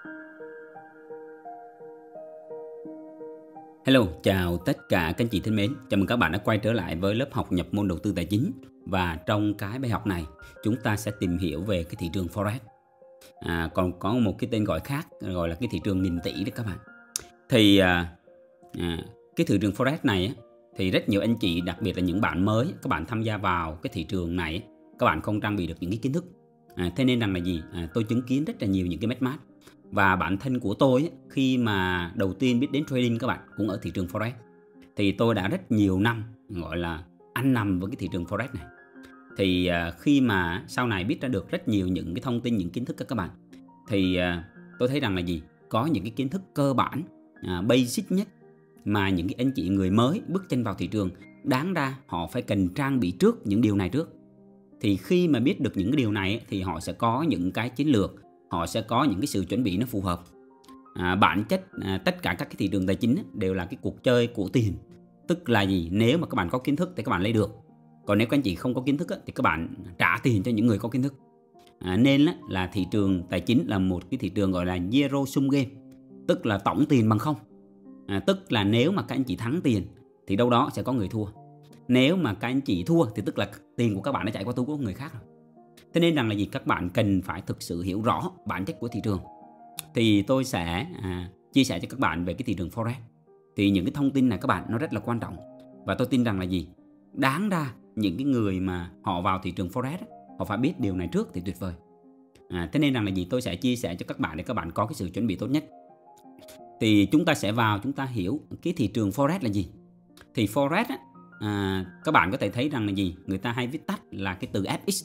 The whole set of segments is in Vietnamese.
Hello, chào tất cả các anh chị thân mến. Chào mừng các bạn đã quay trở lại với lớp học nhập môn đầu tư tài chính. Và trong cái bài học này, chúng ta sẽ tìm hiểu về cái thị trường Forex. Còn có một cái tên gọi khác gọi là cái thị trường nghìn tỷ đấy các bạn. Thì cái thị trường Forex này thì rất nhiều anh chị, đặc biệt là những bạn mới, các bạn tham gia vào cái thị trường này, các bạn không trang bị được những cái kiến thức. Thế nên rằng là gì? Tôi chứng kiến rất là nhiều những cái mất mát. Và bản thân của tôi khi mà đầu tiên biết đến trading các bạn cũng ở thị trường Forex. Thì tôi đã rất nhiều năm gọi là ăn nằm với cái thị trường Forex này. Thì khi mà sau này biết ra được rất nhiều những cái thông tin, những kiến thức các bạn, thì tôi thấy rằng là gì? Có những cái kiến thức cơ bản, basic nhất mà những cái anh chị người mới bước chân vào thị trường đáng ra họ phải cần trang bị trước những điều này trước. Thì khi mà biết được những cái điều này thì họ sẽ có những cái chiến lược, họ sẽ có những cái sự chuẩn bị nó phù hợp. Bản chất tất cả các cái thị trường tài chính đều là cái cuộc chơi của tiền. Tức là gì? Nếu mà các bạn có kiến thức thì các bạn lấy được. Còn nếu các anh chị không có kiến thức thì các bạn trả tiền cho những người có kiến thức. Nên là thị trường tài chính là một cái thị trường gọi là zero sum game. Tức là tổng tiền bằng không. Tức là nếu mà các anh chị thắng tiền thì đâu đó sẽ có người thua. Nếu mà các anh chị thua thì tức là tiền của các bạn đã chạy qua túi của người khác rồi. Thế nên rằng là gì? Các bạn cần phải thực sự hiểu rõ bản chất của thị trường. Thì tôi sẽ chia sẻ cho các bạn về cái thị trường Forex. Thì những cái thông tin này các bạn nó rất là quan trọng. Và tôi tin rằng là gì? Đáng ra những cái người mà họ vào thị trường Forex họ phải biết điều này trước thì tuyệt vời. Thế nên rằng là gì? Tôi sẽ chia sẻ cho các bạn để các bạn có cái sự chuẩn bị tốt nhất. Thì chúng ta sẽ vào, chúng ta hiểu cái thị trường Forex là gì. Thì Forex các bạn có thể thấy rằng là gì? Người ta hay viết tắt là cái từ FX,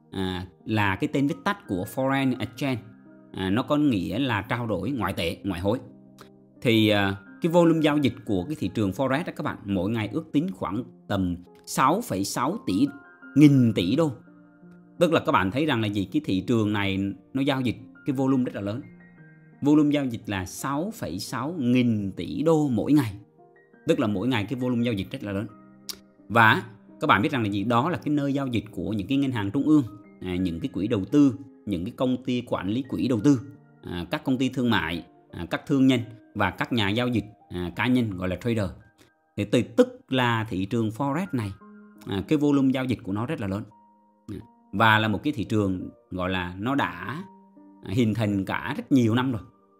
là cái tên viết tắt của Foreign Exchange. Nó có nghĩa là trao đổi ngoại tệ, ngoại hối. Thì cái volume giao dịch của cái thị trường Forex đó các bạn, mỗi ngày ước tính khoảng tầm 6,6 nghìn tỷ đô. Tức là các bạn thấy rằng là gì? Cái thị trường này nó giao dịch cái volume rất là lớn. Volume giao dịch là 6,6 nghìn tỷ đô mỗi ngày. Tức là mỗi ngày cái volume giao dịch rất là lớn. Và các bạn biết rằng là gì? Đó là cái nơi giao dịch của những cái ngân hàng trung ương, những cái quỹ đầu tư, những cái công ty quản lý quỹ đầu tư, các công ty thương mại, các thương nhân và các nhà giao dịch cá nhân gọi là trader. Thì tức là thị trường Forex này, cái volume giao dịch của nó rất là lớn. Và là một cái thị trường gọi là nó đã hình thành cả rất nhiều năm rồi,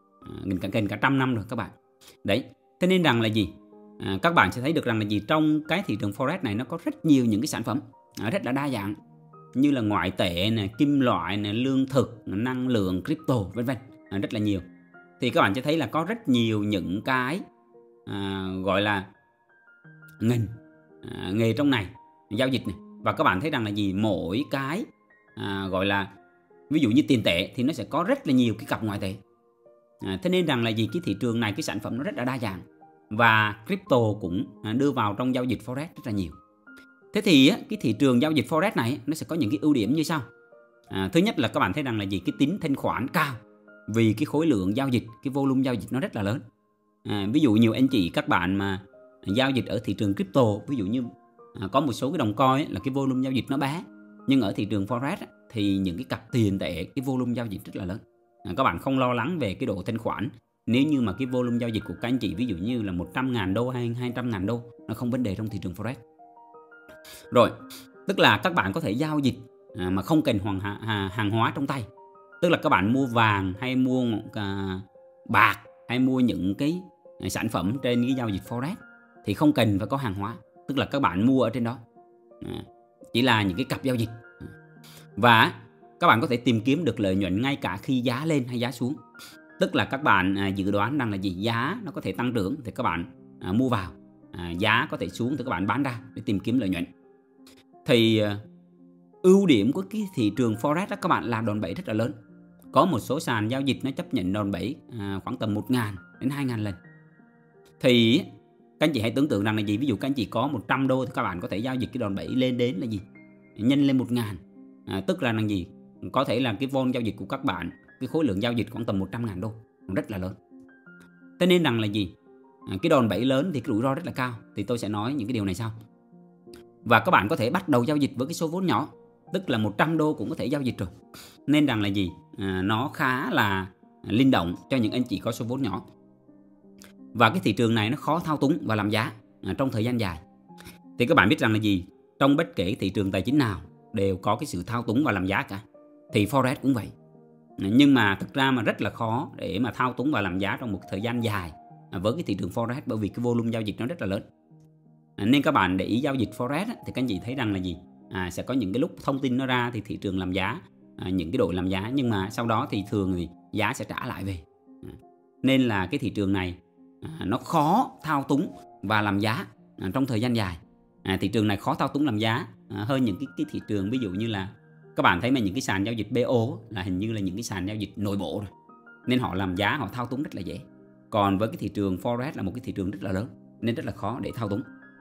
gần cả trăm năm rồi các bạn. Đấy, thế nên rằng là gì? Các bạn sẽ thấy được rằng là gì? Trong cái thị trường Forex này nó có rất nhiều những cái sản phẩm rất là đa dạng, như là ngoại tệ này, kim loại này, lương thực, năng lượng, crypto, vân vân, rất là nhiều. Thì các bạn sẽ thấy là có rất nhiều những cái gọi là nghề trong này giao dịch này. Và các bạn thấy rằng là gì? Mỗi cái gọi là ví dụ như tiền tệ thì nó sẽ có rất là nhiều cái cặp ngoại tệ. Thế nên rằng là gì? Cái thị trường này cái sản phẩm nó rất là đa dạng. Và crypto cũng đưa vào trong giao dịch Forex rất là nhiều. Thế thì cái thị trường giao dịch Forex này nó sẽ có những cái ưu điểm như sau. Thứ nhất là các bạn thấy rằng là gì? Cái tính thanh khoản cao. Vì cái khối lượng giao dịch, cái volume giao dịch nó rất là lớn. Ví dụ nhiều anh chị các bạn mà giao dịch ở thị trường crypto, ví dụ như có một số cái đồng coin là cái volume giao dịch nó bé. Nhưng ở thị trường Forex thì những cái cặp tiền tệ, cái volume giao dịch rất là lớn. Các bạn không lo lắng về cái độ thanh khoản. Nếu như mà cái volume giao dịch của các anh chị ví dụ như là 100.000 đô hay 200.000 đô, nó không vấn đề trong thị trường Forex. Rồi, tức là các bạn có thể giao dịch mà không cần hàng hóa trong tay. Tức là các bạn mua vàng hay mua bạc hay mua những cái sản phẩm trên cái giao dịch Forex thì không cần phải có hàng hóa. Tức là các bạn mua ở trên đó, chỉ là những cái cặp giao dịch. Và các bạn có thể tìm kiếm được lợi nhuận ngay cả khi giá lên hay giá xuống. Tức là các bạn dự đoán rằng là gì? Giá nó có thể tăng trưởng thì các bạn mua vào, giá có thể xuống thì các bạn bán ra để tìm kiếm lợi nhuận. Thì ưu điểm của cái thị trường Forex đó các bạn là đòn bẩy rất là lớn. Có một số sàn giao dịch nó chấp nhận đòn bẩy khoảng tầm 1.000 đến 2.000 lần. Thì các anh chị hãy tưởng tượng rằng là gì? Ví dụ các anh chị có 100 đô thì các bạn có thể giao dịch cái đòn bẩy lên đến là gì? Nhân lên 1.000. Tức là gì? Có thể là cái volume giao dịch của các bạn, cái khối lượng giao dịch khoảng tầm 100.000 đô, rất là lớn. Thế nên rằng là gì? Cái đòn bẩy lớn thì cái rủi ro rất là cao. Thì tôi sẽ nói những cái điều này sau. Và các bạn có thể bắt đầu giao dịch với cái số vốn nhỏ, tức là 100 đô cũng có thể giao dịch rồi. Nên rằng là gì? Nó khá là linh động cho những anh chị có số vốn nhỏ. Và cái thị trường này nó khó thao túng và làm giá trong thời gian dài. Thì các bạn biết rằng là gì? Trong bất kể thị trường tài chính nào đều có cái sự thao túng và làm giá cả. Thì Forex cũng vậy. Nhưng mà thực ra mà rất là khó để mà thao túng và làm giá trong một thời gian dài với cái thị trường Forex, bởi vì cái volume giao dịch nó rất là lớn. Nên các bạn để ý giao dịch Forex thì các anh chị thấy rằng là gì? Sẽ có những cái lúc thông tin nó ra thì thị trường làm giá, những cái đội làm giá, nhưng mà sau đó thì thường thì giá sẽ trả lại về. Nên là cái thị trường này nó khó thao túng và làm giá trong thời gian dài. Thị trường này khó thao túng làm giá hơn những cái thị trường, ví dụ như là các bạn thấy mà những cái sàn giao dịch BO là hình như là những cái sàn giao dịch nội bộ rồi, nên họ làm giá, họ thao túng rất là dễ. Còn với cái thị trường Forex là một cái thị trường rất là lớn nên rất là khó để thao túng.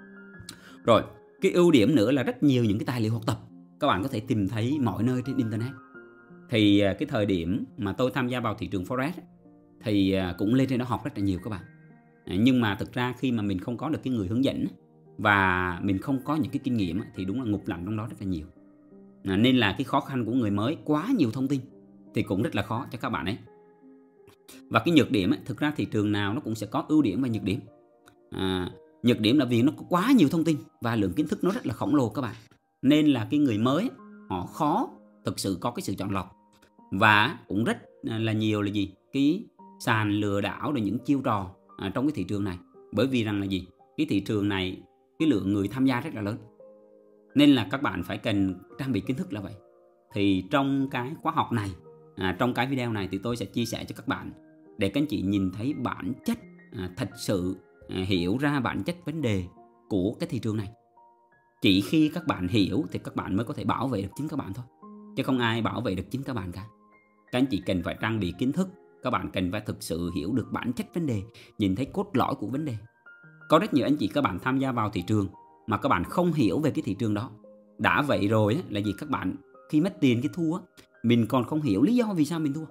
Rồi, cái ưu điểm nữa là rất nhiều những cái tài liệu học tập các bạn có thể tìm thấy mọi nơi trên internet. Thì cái thời điểm mà tôi tham gia vào thị trường Forex thì cũng lên trên đó học rất là nhiều các bạn. Nhưng mà thực ra khi mà mình không có được cái người hướng dẫn và mình không có những cái kinh nghiệm thì đúng là ngụp lặn trong đó rất là nhiều. Nên là cái khó khăn của người mới, quá nhiều thông tin thì cũng rất là khó cho các bạn ấy. Và cái nhược điểm thực ra thị trường nào nó cũng sẽ có ưu điểm và nhược điểm. Nhược điểm là vì nó có quá nhiều thông tin và lượng kiến thức nó rất là khổng lồ các bạn. Nên là cái người mới họ khó thực sự có cái sự chọn lọc. Và cũng rất là nhiều là gì? Cái sàn lừa đảo rồi những chiêu trò trong cái thị trường này. Bởi vì rằng là gì? Cái thị trường này cái lượng người tham gia rất là lớn. Nên là các bạn phải cần trang bị kiến thức là vậy. Thì trong cái khóa học này, trong cái video này thì tôi sẽ chia sẻ cho các bạn để các anh chị nhìn thấy bản chất, thật sự hiểu ra bản chất vấn đề của cái thị trường này. Chỉ khi các bạn hiểu thì các bạn mới có thể bảo vệ được chính các bạn thôi, chứ không ai bảo vệ được chính các bạn cả. Các anh chị cần phải trang bị kiến thức, các bạn cần phải thực sự hiểu được bản chất vấn đề, nhìn thấy cốt lõi của vấn đề. Có rất nhiều anh chị các bạn tham gia vào thị trường mà các bạn không hiểu về cái thị trường đó. Đã vậy rồi là gì? Các bạn khi mất tiền cái thua, mình còn không hiểu lý do vì sao mình thua.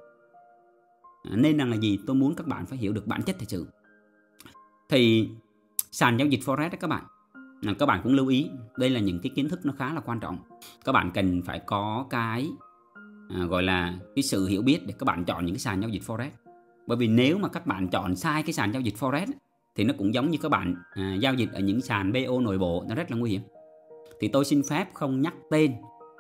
Nên rằng là gì? Tôi muốn các bạn phải hiểu được bản chất thực sự. Thì sàn giao dịch Forex đó các bạn cũng lưu ý, đây là những cái kiến thức nó khá là quan trọng. Các bạn cần phải có cái gọi là cái sự hiểu biết để các bạn chọn những cái sàn giao dịch Forex. Bởi vì nếu mà các bạn chọn sai cái sàn giao dịch Forex thì nó cũng giống như các bạn giao dịch ở những sàn BO nội bộ, nó rất là nguy hiểm. Thì tôi xin phép không nhắc tên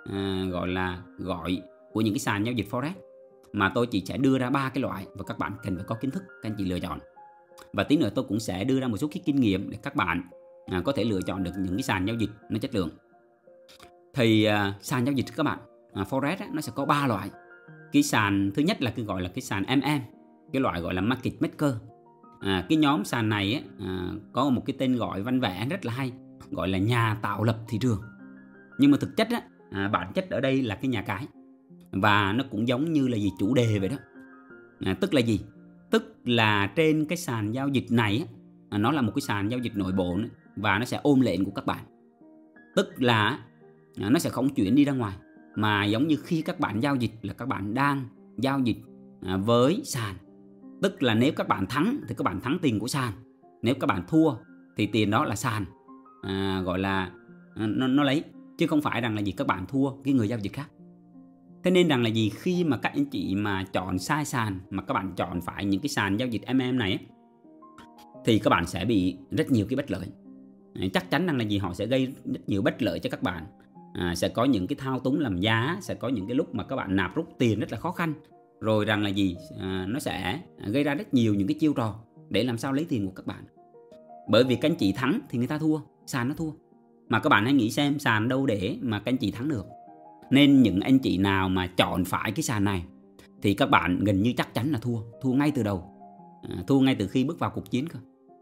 gọi của những cái sàn giao dịch Forex, mà tôi chỉ sẽ đưa ra 3 cái loại và các bạn cần phải có kiến thức các anh chị lựa chọn. Và tí nữa tôi cũng sẽ đưa ra một số cái kinh nghiệm để các bạn có thể lựa chọn được những cái sàn giao dịch nó chất lượng. Thì sàn giao dịch các bạn Forex nó sẽ có 3 loại. Cái sàn thứ nhất là cái gọi là cái sàn MM, cái loại gọi là Market Maker. Cái nhóm sàn này có một cái tên gọi văn vẽ rất là hay, gọi là nhà tạo lập thị trường. Nhưng mà thực chất bản chất ở đây là cái nhà cái. Và nó cũng giống như là gì? Chủ đề vậy đó. Tức là gì? Tức là trên cái sàn giao dịch này nó là một cái sàn giao dịch nội bộ nữa, và nó sẽ ôm lệnh của các bạn. Tức là nó sẽ không chuyển đi ra ngoài, mà giống như khi các bạn giao dịch là các bạn đang giao dịch với sàn. Tức là nếu các bạn thắng thì các bạn thắng tiền của sàn, nếu các bạn thua thì tiền đó là sàn gọi là nó lấy, chứ không phải rằng là gì các bạn thua cái người giao dịch khác. Thế nên rằng là gì, khi mà các anh chị mà chọn sai sàn, mà các bạn chọn phải những cái sàn giao dịch MM này thì các bạn sẽ bị rất nhiều cái bất lợi. Chắc chắn rằng là gì, họ sẽ gây rất nhiều bất lợi cho các bạn. Sẽ có những cái thao túng làm giá, sẽ có những cái lúc mà các bạn nạp rút tiền rất là khó khăn. Rồi rằng là gì, nó sẽ gây ra rất nhiều những cái chiêu trò để làm sao lấy tiền của các bạn. Bởi vì các anh chị thắng thì người ta thua, sàn nó thua. Mà các bạn hãy nghĩ xem, sàn đâu để mà các anh chị thắng được. Nên những anh chị nào mà chọn phải cái sàn này thì các bạn gần như chắc chắn là thua ngay từ đầu, thua ngay từ khi bước vào cuộc chiến cơ.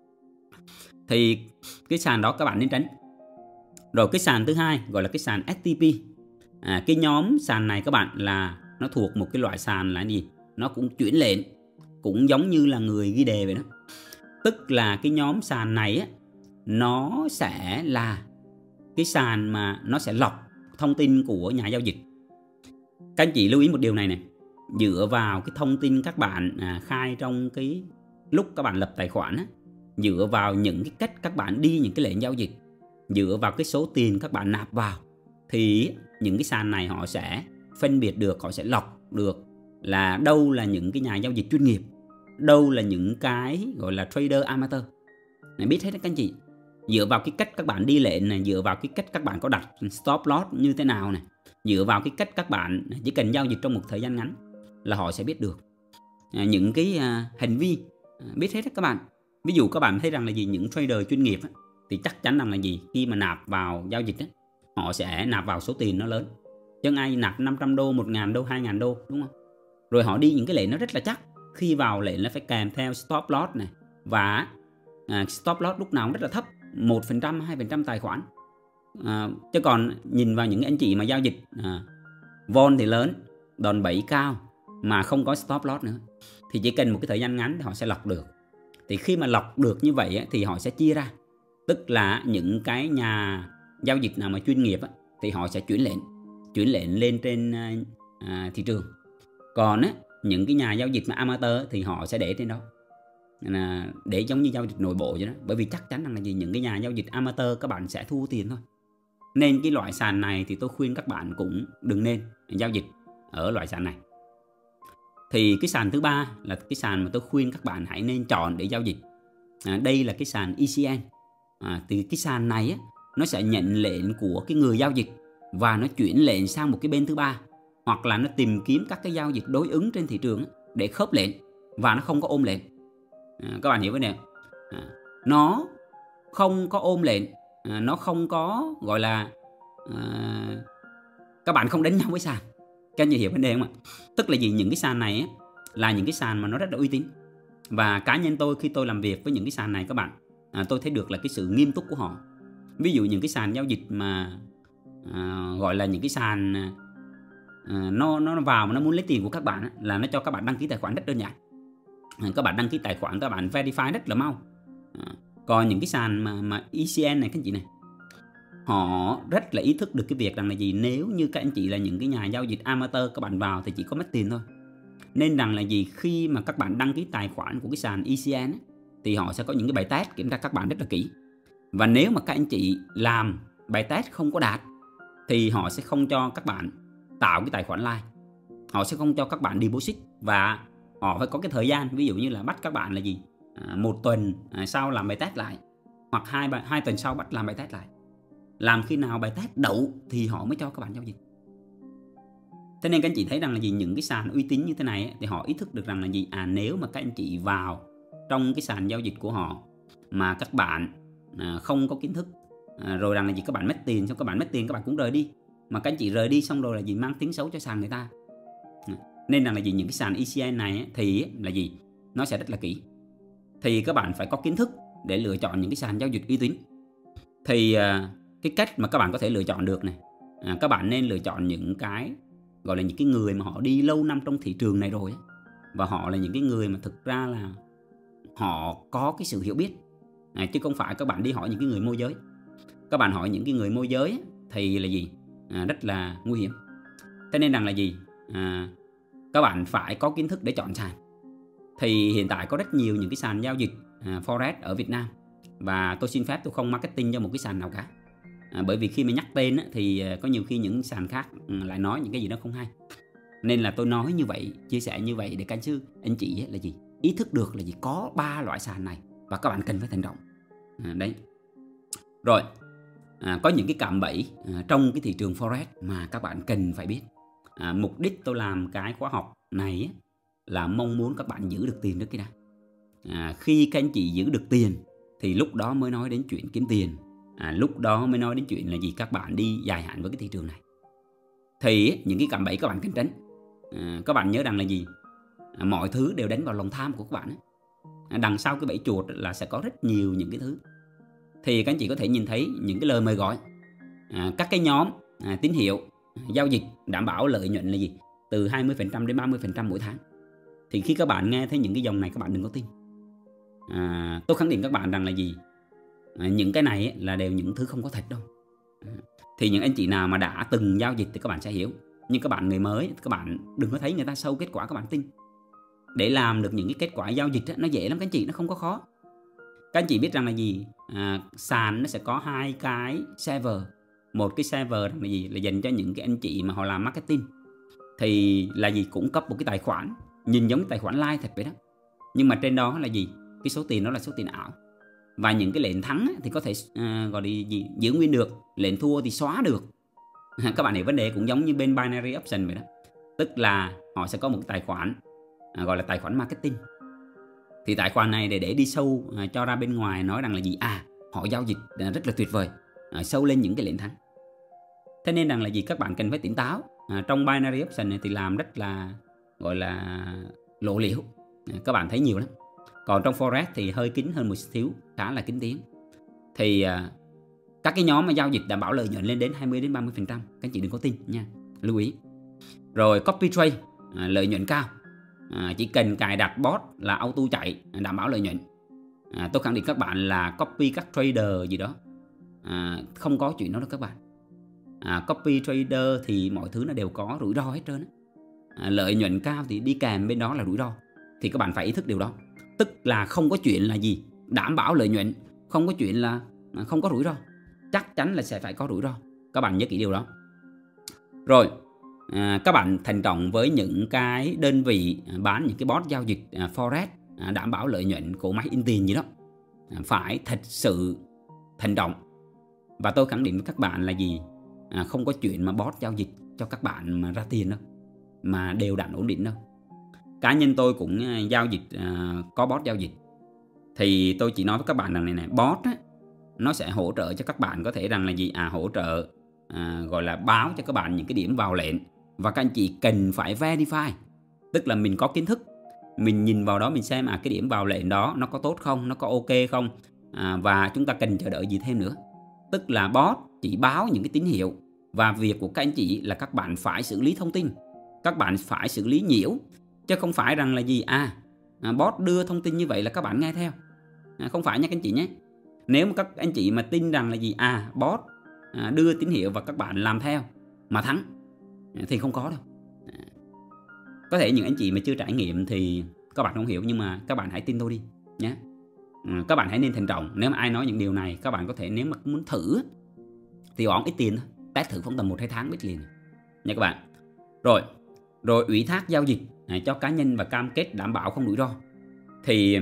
Thì cái sàn đó các bạn nên tránh. Rồi cái sàn thứ hai gọi là cái sàn STP. Cái nhóm sàn này các bạn là nó thuộc một cái loại sàn là gì? Nó cũng chuyển lệnh, cũng giống như là người ghi đề vậy đó. Tức là cái nhóm sàn này nó sẽ là cái sàn mà nó sẽ lọc thông tin của nhà giao dịch. Các anh chị lưu ý một điều này này, dựa vào cái thông tin các bạn khai trong cái lúc các bạn lập tài khoản dựa vào những cái cách các bạn đi những cái lệnh giao dịch, dựa vào cái số tiền các bạn nạp vào, thì những cái sàn này họ sẽ phân biệt được, họ sẽ lọc được là đâu là những cái nhà giao dịch chuyên nghiệp, đâu là những cái gọi là trader amateur. Biết hết các anh chị. Dựa vào cái cách các bạn đi lệnh này, dựa vào cái cách các bạn có đặt stop loss như thế nào này, dựa vào cái cách các bạn chỉ cần giao dịch trong một thời gian ngắn là họ sẽ biết được những cái hành vi, biết hết các bạn. Ví dụ các bạn thấy rằng là gì, những trader chuyên nghiệp thì chắc chắn rằng là gì, khi mà nạp vào giao dịch họ sẽ nạp vào số tiền nó lớn, chứ ai nạp 500 đô, 1.000 đô, 2.000 đô, đúng không? Rồi họ đi những cái lệnh nó rất là chắc, khi vào lệnh là phải kèm theo stop loss này, và stop loss lúc nào cũng rất là thấp, 1%, 2% tài khoản. Chứ còn nhìn vào những anh chị mà giao dịch vol thì lớn, đòn bẩy cao mà không có stop loss nữa, thì chỉ cần một cái thời gian ngắn thì họ sẽ lọc được. Thì khi mà lọc được như vậy thì họ sẽ chia ra, tức là những cái nhà giao dịch nào mà chuyên nghiệp thì họ sẽ chuyển lệnh lên trên thị trường. Còn những cái nhà giao dịch mà amateur thì họ sẽ để trên đó, để giống như giao dịch nội bộ vậy đó. Bởi vì chắc chắn là gì, những cái nhà giao dịch amateur các bạn sẽ thua tiền thôi. Nên cái loại sàn này thì tôi khuyên các bạn cũng đừng nên giao dịch ở loại sàn này. Thì cái sàn thứ ba là cái sàn mà tôi khuyên các bạn hãy nên chọn để giao dịch. Đây là cái sàn ECN. Thì cái sàn này nó sẽ nhận lệnh của cái người giao dịch và nó chuyển lệnh sang một cái bên thứ ba, hoặc là nó tìm kiếm các cái giao dịch đối ứng trên thị trường để khớp lệnh, và nó không có ôm lệnh. Các bạn hiểu vấn đề không? Nó không có ôm lệnh, nó không có gọi là các bạn không đánh nhau với sàn. Các anh hiểu vấn đề không ạ? Tức là gì, những cái sàn này là những cái sàn mà nó rất là uy tín. Và cá nhân tôi khi tôi làm việc với những cái sàn này các bạn, tôi thấy được là cái sự nghiêm túc của họ. Ví dụ những cái sàn giao dịch mà gọi là những cái sàn nó vào mà nó muốn lấy tiền của các bạn là nó cho các bạn đăng ký tài khoản rất đơn giản. Các bạn đăng ký tài khoản, các bạn verify rất là mau. Còn những cái sàn mà ECN này các anh chị này, họ rất là ý thức được cái việc rằng là gì, nếu như các anh chị là những cái nhà giao dịch amateur, các bạn vào thì chỉ có mất tiền thôi. Nên rằng là gì, khi mà các bạn đăng ký tài khoản của cái sàn ECN thì họ sẽ có những cái bài test kiểm tra các bạn rất là kỹ. Và nếu mà các anh chị làm bài test không có đạt thì họ sẽ không cho các bạn tạo cái tài khoản live, họ sẽ không cho các bạn deposit, và họ phải có cái thời gian, ví dụ như là bắt các bạn là gì, 1 tuần sau làm bài test lại, hoặc 2 tuần sau bắt làm bài test lại. Làm khi nào bài test đậu thì họ mới cho các bạn giao dịch. Thế nên các anh chị thấy rằng là gì, những cái sàn uy tín như thế này thì họ ý thức được rằng là gì, nếu mà các anh chị vào trong cái sàn giao dịch của họ mà các bạn không có kiến thức, rồi rằng là gì, các bạn mất tiền, xong các bạn mất tiền các bạn cũng rời đi, mà các anh chị rời đi xong rồi là gì, mang tiếng xấu cho sàn người ta. Nên là gì, những cái sàn ECN này thì là gì, nó sẽ rất là kỹ. Thì các bạn phải có kiến thức để lựa chọn những cái sàn giao dịch uy tín. Thì cái cách mà các bạn có thể lựa chọn được này, các bạn nên lựa chọn những cái gọi là những cái người mà họ đi lâu năm trong thị trường này rồi, và họ là những cái người mà thực ra là họ có cái sự hiểu biết, chứ không phải các bạn đi hỏi những cái người môi giới. Các bạn hỏi những cái người môi giới thì là gì, rất là nguy hiểm. Thế nên rằng là gì, các bạn phải có kiến thức để chọn sàn. Thì hiện tại có rất nhiều những cái sàn giao dịch Forex ở Việt Nam, và tôi xin phép tôi không marketing cho một cái sàn nào cả. Bởi vì khi mà nhắc tên thì có nhiều khi những sàn khác lại nói những cái gì đó không hay. Nên là tôi nói như vậy, chia sẻ như vậy để các anh chị là gì, ý thức được là gì, có 3 loại sàn này và các bạn cần phải thận trọng. Đấy. Rồi, có những cái cạm bẫy trong cái thị trường Forex mà các bạn cần phải biết. Mục đích tôi làm cái khóa học này là mong muốn các bạn giữ được tiền trước cái đã. Khi các anh chị giữ được tiền thì lúc đó mới nói đến chuyện kiếm tiền, lúc đó mới nói đến chuyện là gì, các bạn đi dài hạn với cái thị trường này. Thì những cái cạm bẫy các bạn cần tránh. Các bạn nhớ rằng là gì, mọi thứ đều đánh vào lòng tham của các bạn. Đằng sau cái bẫy chuột là sẽ có rất nhiều những cái thứ. Thì các anh chị có thể nhìn thấy những cái lời mời gọi, các cái nhóm tín hiệu giao dịch đảm bảo lợi nhuận là gì, từ 20% đến 30% mỗi tháng. Thì khi các bạn nghe thấy những cái dòng này các bạn đừng có tin. Tôi khẳng định các bạn rằng là gì, những cái này là đều những thứ không có thật đâu. Thì những anh chị nào mà đã từng giao dịch thì các bạn sẽ hiểu. Nhưng các bạn người mới, các bạn đừng có thấy người ta show kết quả các bạn tin. Để làm được những cái kết quả giao dịch nó dễ lắm các anh chị, nó không có khó. Các anh chị biết rằng là gì, sàn nó sẽ có 2 cái server. Một cái server là gì, là dành cho những cái anh chị mà họ làm marketing. thì là gì, cũng cấp một cái tài khoản nhìn giống tài khoản live thật vậy đó, nhưng mà trên đó là gì, cái số tiền đó là số tiền ảo. Và những cái lệnh thắng thì có thể gọi là gì, giữ nguyên được, lệnh thua thì xóa được. Các bạn hiểu vấn đề cũng giống như bên binary option vậy đó, tức là họ sẽ có một cái tài khoản gọi là tài khoản marketing. Thì tài khoản này để đi sâu cho ra bên ngoài nói rằng là gì, họ giao dịch rất là tuyệt vời, sâu lên những cái lệnh thắng. Thế nên rằng là gì, các bạn cần phải tỉnh táo. Trong binary option này thì làm rất là gọi là lộ liễu, các bạn thấy nhiều lắm. Còn trong forex thì hơi kín hơn một xíu, khá là kín tiếng. Thì các cái nhóm mà giao dịch đảm bảo lợi nhuận lên đến 20 đến 30%, các anh chị đừng có tin nha, lưu ý. Rồi copy trade, lợi nhuận cao, chỉ cần cài đặt bot là auto chạy, đảm bảo lợi nhuận. Tôi khẳng định các bạn là copy các trader gì đó, không có chuyện đó đâu các bạn. Copy trader thì mọi thứ nó đều có rủi ro hết trơn. Lợi nhuận cao thì đi kèm bên đó là rủi ro, thì các bạn phải ý thức điều đó. Tức là không có chuyện là gì đảm bảo lợi nhuận, không có chuyện là không có rủi ro, chắc chắn là sẽ phải có rủi ro, các bạn nhớ kỹ điều đó. Rồi các bạn thận trọng với những cái đơn vị bán những cái bot giao dịch forex đảm bảo lợi nhuận của máy in tiền gì đó, phải thật sự thận trọng. Và tôi khẳng định với các bạn là gì, không có chuyện mà bot giao dịch cho các bạn mà ra tiền đâu, mà đều đặn ổn định đâu. Cá nhân tôi cũng giao dịch, có bot giao dịch. Thì tôi chỉ nói với các bạn rằng này bot á, nó sẽ hỗ trợ cho các bạn có thể rằng là gì, hỗ trợ gọi là báo cho các bạn những cái điểm vào lệnh. Và các anh chị cần phải verify, tức là mình có kiến thức, mình nhìn vào đó mình xem cái điểm vào lệnh đó nó có tốt không, nó có ok không, và chúng ta cần chờ đợi gì thêm nữa. Tức là bot chỉ báo những cái tín hiệu, và việc của các anh chị là các bạn phải xử lý thông tin, các bạn phải xử lý nhiễu, chứ không phải rằng là gì bot đưa thông tin như vậy là các bạn nghe theo, không phải nha các anh chị nhé. Nếu mà các anh chị mà tin rằng là gì bot đưa tín hiệu và các bạn làm theo mà thắng thì không có đâu. Có thể những anh chị mà chưa trải nghiệm thì các bạn không hiểu, nhưng mà các bạn hãy tin tôi đi nhé. Các bạn hãy nên thận trọng. Nếu mà ai nói những điều này, các bạn có thể nếu mà muốn thử thì bỏ ít tiền thôi, test thử khoảng tầm 1-2 tháng biết liền nha các bạn. Rồi ủy thác giao dịch cho cá nhân và cam kết đảm bảo không rủi ro. Thì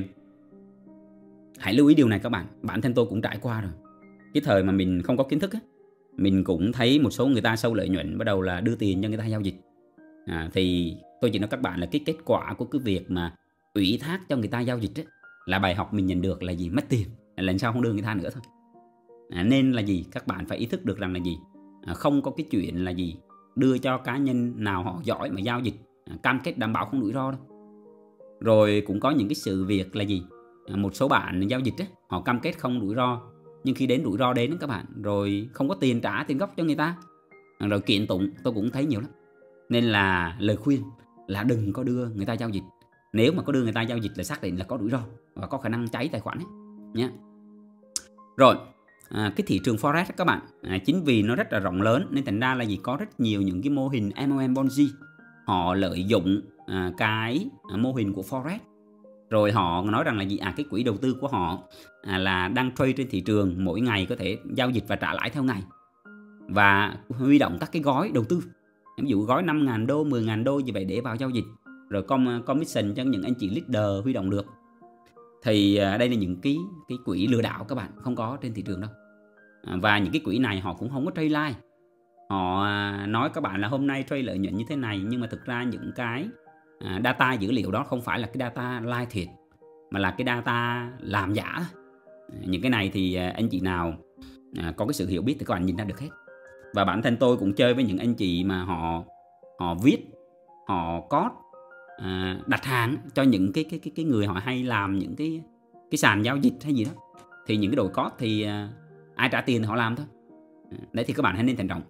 hãy lưu ý điều này các bạn. Bản thân tôi cũng trải qua rồi. Cái thời mà mình không có kiến thức mình cũng thấy một số người ta sâu lợi nhuận bắt đầu là đưa tiền cho người ta giao dịch. Thì tôi chỉ nói các bạn là cái kết quả của cái việc mà ủy thác cho người ta giao dịch là bài học mình nhận được là gì, mất tiền, lần sau không đưa người ta nữa thôi. Nên là gì, các bạn phải ý thức được rằng là gì, không có cái chuyện là gì đưa cho cá nhân nào họ giỏi mà giao dịch cam kết đảm bảo không rủi ro đâu. Rồi cũng có những cái sự việc là gì, một số bạn giao dịch họ cam kết không rủi ro, nhưng khi đến rủi ro đến các bạn rồi không có tiền trả tiền gốc cho người ta, rồi kiện tụng, tôi cũng thấy nhiều lắm. Nên là lời khuyên là đừng có đưa người ta giao dịch. Nếu mà có đưa người ta giao dịch là xác định là có rủi ro và có khả năng cháy tài khoản nhé. Rồi cái thị trường forex các bạn, chính vì nó rất là rộng lớn nên thành ra là gì, có rất nhiều những cái mô hình MLM Ponzi họ lợi dụng cái mô hình của forex. Rồi họ nói rằng là gì, cái quỹ đầu tư của họ là đang trade trên thị trường, mỗi ngày có thể giao dịch và trả lãi theo ngày, và huy động các cái gói đầu tư, ví dụ gói 5.000 đô, 10.000 đô như vậy để vào giao dịch, rồi commission cho những anh chị leader huy động được. Thì đây là những cái quỹ lừa đảo các bạn, không có trên thị trường đâu. Và những cái quỹ này họ cũng không có trade live. Họ nói các bạn là hôm nay trade lợi nhuận như thế này, nhưng mà thực ra những cái data dữ liệu đó không phải là cái data live thiệt, mà là cái data làm giả. Những cái này thì anh chị nào có cái sự hiểu biết thì các bạn nhìn ra được hết. Và bản thân tôi cũng chơi với những anh chị mà họ viết, họ code, đặt hàng cho những cái người họ hay làm những cái sàn giao dịch hay gì đó. Thì những cái đồ code thì ai trả tiền thì họ làm thôi. Đấy thì các bạn hãy nên thận trọng.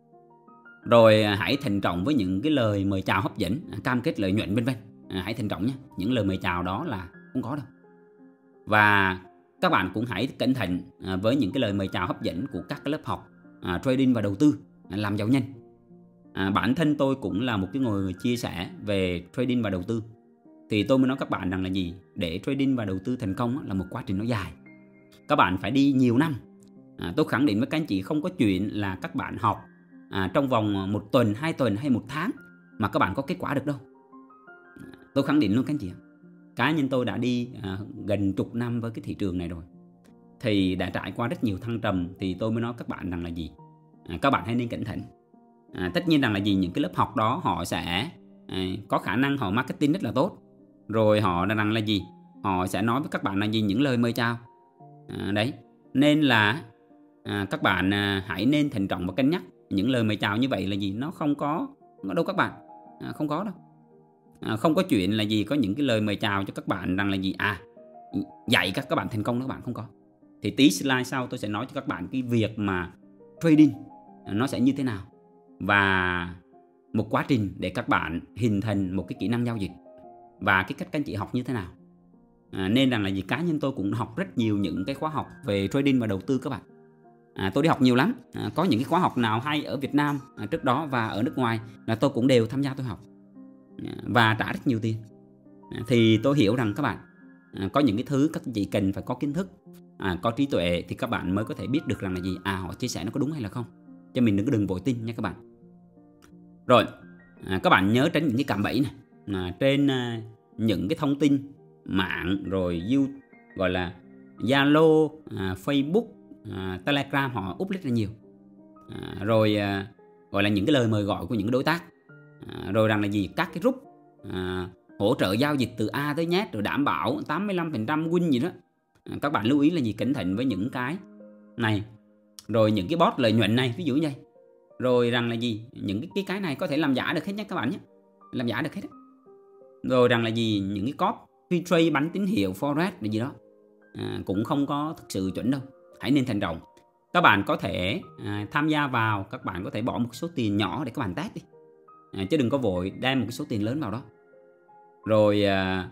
Rồi hãy thận trọng với những cái lời mời chào hấp dẫn, cam kết lợi nhuận vân vân. Hãy thận trọng nhé. Những lời mời chào đó là không có đâu. Và các bạn cũng hãy cẩn thận với những cái lời mời chào hấp dẫn của các cái lớp học trading và đầu tư làm giàu nhanh. Bản thân tôi cũng là một cái người chia sẻ về trading và đầu tư. Thì tôi mới nói các bạn rằng là gì, để trading và đầu tư thành công là một quá trình nó dài. Các bạn phải đi nhiều năm. Tôi khẳng định với các anh chị không có chuyện là các bạn học trong vòng 1 tuần, 2 tuần hay 1 tháng mà các bạn có kết quả được đâu. Tôi khẳng định luôn các anh chị ạ. Cá nhân tôi đã đi gần chục năm với cái thị trường này rồi, thì đã trải qua rất nhiều thăng trầm, thì tôi mới nói các bạn rằng là gì, các bạn hãy nên cẩn thận. Tất nhiên rằng là gì, những cái lớp học đó họ sẽ có khả năng họ marketing rất là tốt, rồi họ rằng là gì, họ sẽ nói với các bạn là gì, những lời mời chào. Đấy, nên là các bạn hãy nên thận trọng và cân nhắc. Những lời mời chào như vậy là gì, nó không có đâu các bạn, không có đâu. Không có chuyện là gì có những cái lời mời chào cho các bạn rằng là gì dạy các bạn thành công đó, các bạn không có. Thì tí slide sau tôi sẽ nói cho các bạn cái việc mà trading nó sẽ như thế nào, và một quá trình để các bạn hình thành một cái kỹ năng giao dịch, và cái cách các anh chị học như thế nào. Nên rằng là gì, cá nhân tôi cũng học rất nhiều những cái khóa học về trading và đầu tư các bạn. Tôi đi học nhiều lắm. Có những cái khóa học nào hay ở Việt Nam trước đó và ở nước ngoài là tôi cũng đều tham gia tôi học, và trả rất nhiều tiền. Thì tôi hiểu rằng các bạn có những cái thứ các anh chị cần phải có kiến thức, có trí tuệ thì các bạn mới có thể biết được rằng là gì, họ chia sẻ nó có đúng hay là không. Cho mình đừng vội tin nha các bạn. Rồi, các bạn nhớ tránh những cái cạm bẫy này trên những cái thông tin mạng, rồi gọi là Zalo, Facebook, Telegram họ úp rất là nhiều. Rồi gọi là những cái lời mời gọi của những đối tác, rồi rằng là gì, các cái group hỗ trợ giao dịch từ A tới Z, rồi đảm bảo 85% win gì đó. Các bạn lưu ý là gì, cẩn thận với những cái này. Rồi những cái bot lợi nhuận này, ví dụ như vậy. Rồi rằng là gì, những cái này có thể làm giả được hết nhé các bạn nhé, làm giả được hết. Rồi rằng là gì, những cái copy trade bắn tín hiệu forex là gì đó cũng không có thực sự chuẩn đâu. Hãy nên thận trọng. Các bạn có thể tham gia vào, các bạn có thể bỏ một số tiền nhỏ để các bạn test đi, chứ đừng có vội đem một cái số tiền lớn vào đó. Rồi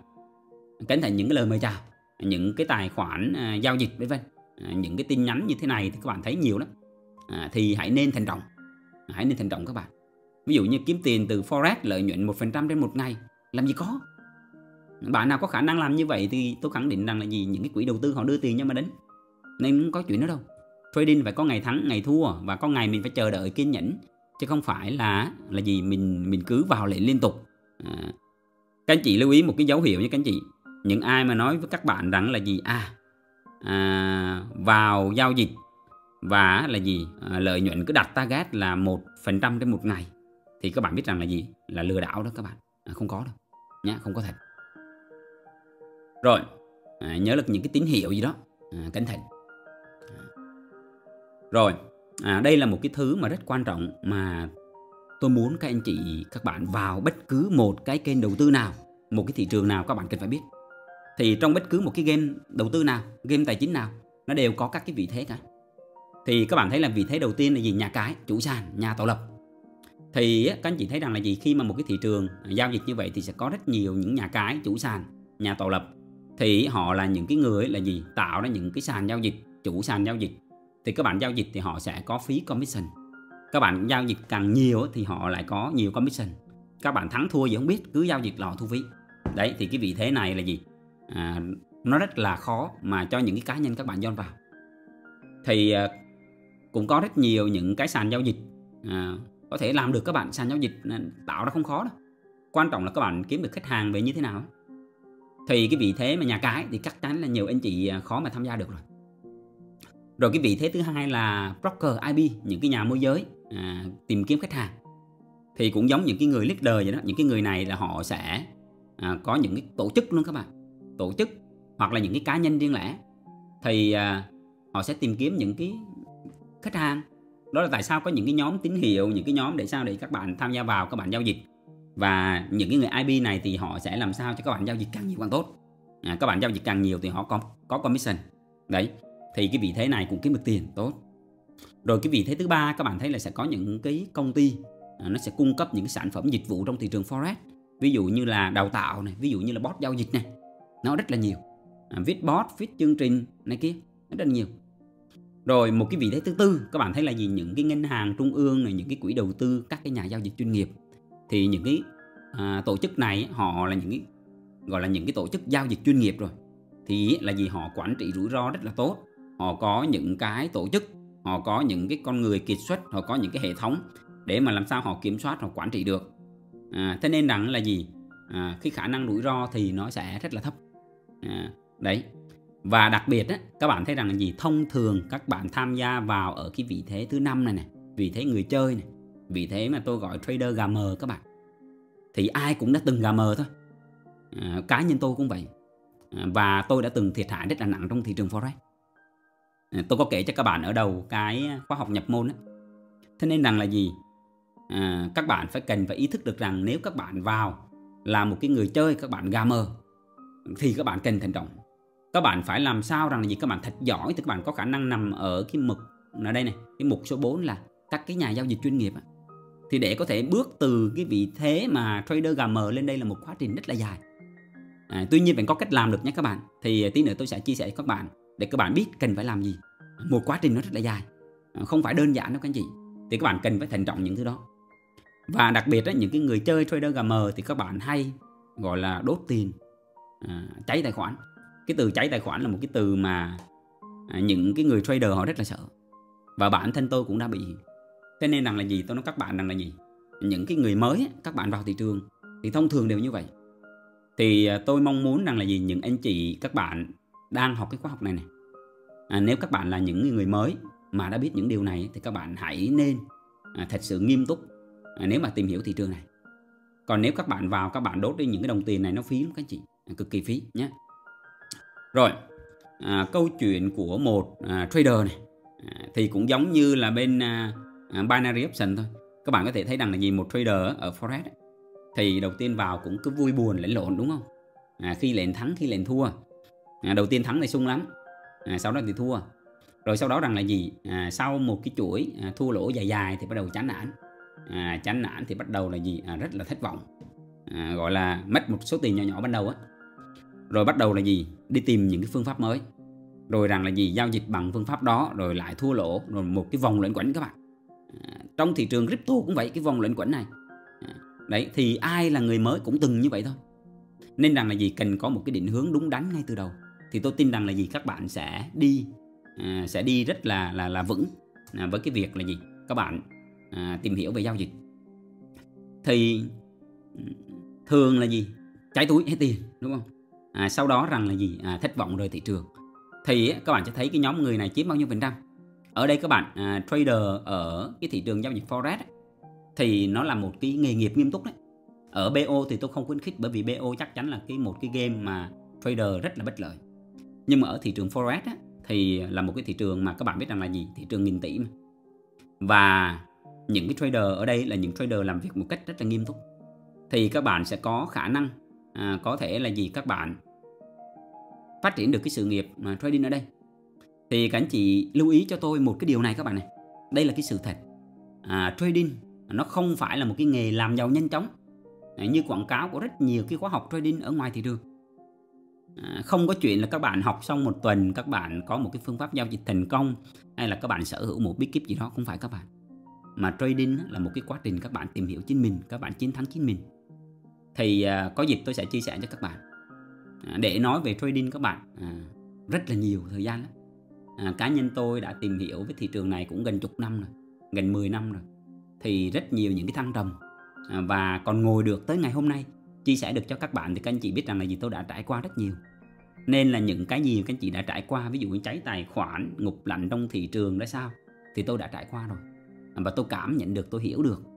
cẩn thận những cái lời mời chào, những cái tài khoản giao dịch v.v. Những cái tin nhắn như thế này thì các bạn thấy nhiều lắm. Thì hãy nên thận trọng. Hãy nên thận trọng các bạn. Ví dụ như kiếm tiền từ forex lợi nhuận 1% trên một ngày, làm gì có. Bạn nào có khả năng làm như vậy thì tôi khẳng định rằng là gì, những cái quỹ đầu tư họ đưa tiền cho mà đến, nên không có chuyện đó đâu. Trading phải có ngày thắng ngày thua, và có ngày mình phải chờ đợi kiên nhẫn, chứ không phải là gì mình cứ vào lệnh liên tục. Các anh chị lưu ý một cái dấu hiệu nha các anh chị. Những ai mà nói với các bạn rằng là gì vào giao dịch và là gì lợi nhuận cứ đặt target là 1% trên một ngày, thì các bạn biết rằng là gì, là lừa đảo đó các bạn. Không có đâu nhá, không có thật. Rồi nhớ là những cái tín hiệu gì đó cẩn thận. Rồi đây là một cái thứ mà rất quan trọng mà tôi muốn các anh chị, các bạn vào bất cứ một cái kênh đầu tư nào, một cái thị trường nào các bạn cần phải biết. Thì trong bất cứ một cái game đầu tư nào, game tài chính nào, nó đều có các cái vị thế cả. Thì các bạn thấy là vị thế đầu tiên là gì, nhà cái, chủ sàn, nhà tạo lập. Thì các anh chị thấy rằng là gì, khi mà một cái thị trường giao dịch như vậy thì sẽ có rất nhiều những nhà cái, chủ sàn, nhà tạo lập. Thì họ là những cái người là gì, tạo ra những cái sàn giao dịch, chủ sàn giao dịch. Thì các bạn giao dịch thì họ sẽ có phí commission. Các bạn giao dịch càng nhiều thì họ lại có nhiều commission. Các bạn thắng thua gì không biết, cứ giao dịch là họ thu phí. Đấy, thì cái vị thế này là gì, nó rất là khó mà cho những cái cá nhân các bạn join vào. Thì cũng có rất nhiều những cái sàn giao dịch có thể làm được các bạn. Sàn giao dịch tạo ra không khó đâu, quan trọng là các bạn kiếm được khách hàng về như thế nào. Thì cái vị thế mà nhà cái thì chắc chắn là nhiều anh chị khó mà tham gia được rồi. Rồi cái vị thế thứ hai là broker IB, những cái nhà môi giới tìm kiếm khách hàng. Thì cũng giống những cái người leader vậy đó. Những cái người này là họ sẽ có những cái tổ chức luôn các bạn, tổ chức hoặc là những cái cá nhân riêng lẻ. Thì họ sẽ tìm kiếm những cái khách hàng. Đó là tại sao có những cái nhóm tín hiệu, những cái nhóm để sao để các bạn tham gia vào, các bạn giao dịch. Và những cái người IB này thì họ sẽ làm sao cho các bạn giao dịch càng nhiều càng tốt. Các bạn giao dịch càng nhiều thì họ có commission. Đấy, thì cái vị thế này cũng kiếm được tiền tốt. Rồi cái vị thế thứ ba các bạn thấy là sẽ có những cái công ty nó sẽ cung cấp những cái sản phẩm dịch vụ trong thị trường forex. Ví dụ như là đào tạo này, ví dụ như là bot giao dịch này, nó rất là nhiều. Viết bot, viết chương trình này kia, rất là nhiều. Rồi một cái vị thế thứ tư các bạn thấy là gì, những cái ngân hàng trung ương này, những cái quỹ đầu tư, các cái nhà giao dịch chuyên nghiệp. Thì những cái tổ chức này họ là những cái gọi là những cái tổ chức giao dịch chuyên nghiệp rồi. Thì là gì, họ quản trị rủi ro rất là tốt. Họ có những cái tổ chức, họ có những cái con người kiệt xuất, họ có những cái hệ thống để mà làm sao họ kiểm soát, họ quản trị được. Thế nên rằng là gì, cái khả năng rủi ro thì nó sẽ rất là thấp. Đấy. Và đặc biệt á, các bạn thấy rằng là gì, thông thường các bạn tham gia vào ở cái vị thế thứ 5 này, vị thế người chơi này, vị thế mà tôi gọi trader gà mờ các bạn, thì ai cũng đã từng gà mờ thôi. Cá nhân tôi cũng vậy. Và tôi đã từng thiệt hại rất là nặng trong thị trường Forex. Tôi có kể cho các bạn ở đầu cái khóa học nhập môn đó. Thế nên rằng là gì, các bạn cần phải ý thức được rằng nếu các bạn vào là một cái người chơi, các bạn gà mờ, thì các bạn cần thận trọng. Các bạn phải làm sao rằng là gì, các bạn thật giỏi thì các bạn có khả năng nằm ở cái mục ở đây này, cái mục số 4 là các cái nhà giao dịch chuyên nghiệp. Thì để có thể bước từ cái vị thế mà trader gà mờ lên đây là một quá trình rất là dài. Tuy nhiên vẫn có cách làm được nhé các bạn. Thì tí nữa tôi sẽ chia sẻ với các bạn để các bạn biết cần phải làm gì. Một quá trình nó rất là dài, không phải đơn giản đâu các anh chị. Thì các bạn cần phải thận trọng những thứ đó. Và đặc biệt những cái người chơi trader gà mờ thì các bạn hay gọi là đốt tiền, cháy tài khoản. Cái từ cháy tài khoản là một cái từ mà những cái người trader họ rất là sợ. Và bản thân tôi cũng đã bị. Thế nên rằng là gì, tôi nói các bạn rằng là gì, những cái người mới các bạn vào thị trường thì thông thường đều như vậy. Thì tôi mong muốn rằng là gì, những anh chị các bạn đang học cái khóa học này này, nếu các bạn là những người mới mà đã biết những điều này thì các bạn hãy nên thật sự nghiêm túc nếu mà tìm hiểu thị trường này. Còn nếu các bạn vào các bạn đốt đi những cái đồng tiền này, nó phí lắm các anh chị, cực kỳ phí nhé. Rồi, câu chuyện của một trader này thì cũng giống như là bên binary option thôi. Các bạn có thể thấy rằng là gì, một trader ở Forex thì đầu tiên vào cũng cứ vui buồn lẫn lộn, đúng không? Khi lệnh thắng, khi lệnh thua. Đầu tiên thắng thì sung lắm, sau đó thì thua. Rồi sau đó rằng là gì, sau một cái chuỗi thua lỗ dài dài thì bắt đầu chán nản. Chán nản thì bắt đầu là gì, rất là thất vọng, gọi là mất một số tiền nhỏ nhỏ ban đầu á. Rồi bắt đầu là gì, đi tìm những cái phương pháp mới. Rồi rằng là gì, giao dịch bằng phương pháp đó rồi lại thua lỗ, rồi một cái vòng luẩn quẩn các bạn. Trong thị trường crypto cũng vậy, cái vòng luẩn quẩn này. Đấy, thì ai là người mới cũng từng như vậy thôi. Nên rằng là gì, cần có một cái định hướng đúng đắn ngay từ đầu. Thì tôi tin rằng là gì, các bạn sẽ đi rất là vững với cái việc là gì, các bạn tìm hiểu về giao dịch. Thì thường là gì, cháy túi hết tiền, đúng không? Sau đó rằng là gì, thất vọng rời thị trường. Thì các bạn sẽ thấy cái nhóm người này chiếm bao nhiêu %. Ở đây các bạn trader ở cái thị trường giao dịch Forex thì nó là một cái nghề nghiệp nghiêm túc đấy. Ở BO thì tôi không khuyến khích, bởi vì BO chắc chắn là một cái game mà trader rất là bất lợi. Nhưng mà ở thị trường Forex thì là một cái thị trường mà các bạn biết rằng là gì, thị trường nghìn tỷ mà. Và những cái trader ở đây là những trader làm việc một cách rất là nghiêm túc. Thì các bạn sẽ có khả năng có thể là gì, các bạn phát triển được cái sự nghiệp trading ở đây. Thì các anh chị lưu ý cho tôi một cái điều này các bạn này. Đây là cái sự thật. Trading nó không phải là một cái nghề làm giàu nhanh chóng như quảng cáo của rất nhiều cái khóa học trading ở ngoài thị trường. Không có chuyện là các bạn học xong một tuần các bạn có một cái phương pháp giao dịch thành công, hay là các bạn sở hữu một bí kíp gì đó, không phải các bạn. Mà trading là một cái quá trình các bạn tìm hiểu chính mình, các bạn chiến thắng chính mình. Thì có dịp tôi sẽ chia sẻ cho các bạn. Để nói về trading các bạn rất là nhiều thời gian lắm. Cá nhân tôi đã tìm hiểu với thị trường này cũng gần chục năm rồi, gần 10 năm rồi. Thì rất nhiều những cái thăng trầm, và còn ngồi được tới ngày hôm nay chia sẻ được cho các bạn. Thì các anh chị biết rằng là gì, tôi đã trải qua rất nhiều. Nên là những cái gì các anh chị đã trải qua, ví dụ như cháy tài khoản, ngục lạnh trong thị trường đó sao, thì tôi đã trải qua rồi. Và tôi cảm nhận được, tôi hiểu được,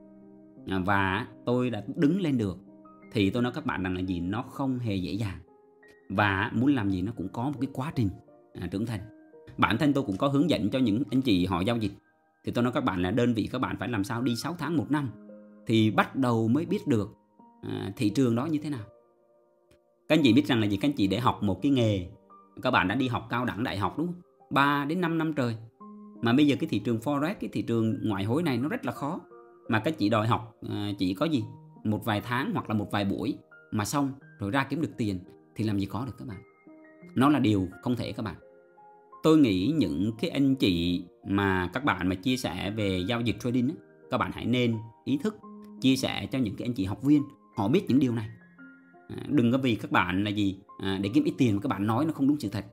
và tôi đã đứng lên được. Thì tôi nói các bạn rằng là gì, nó không hề dễ dàng. Và muốn làm gì nó cũng có một cái quá trình trưởng thành. Bản thân tôi cũng có hướng dẫn cho những anh chị họ giao dịch. Thì tôi nói các bạn là đơn vị các bạn phải làm sao đi 6 tháng 1 năm thì bắt đầu mới biết được thị trường đó như thế nào. Các anh chị biết rằng là gì, các anh chị để học một cái nghề, các bạn đã đi học cao đẳng đại học đúng không? 3 đến 5 năm trời. Mà bây giờ cái thị trường Forex, cái thị trường ngoại hối này nó rất là khó. Mà các chị đòi học chỉ có gì, một vài tháng hoặc là một vài buổi mà xong rồi ra kiếm được tiền thì làm gì có được các bạn. Nó là điều không thể các bạn. Tôi nghĩ những cái anh chị mà các bạn mà chia sẻ về giao dịch trading các bạn hãy nên ý thức chia sẻ cho những cái anh chị học viên họ biết những điều này. Đừng có vì các bạn là gì để kiếm ít tiền mà các bạn nói nó không đúng sự thật.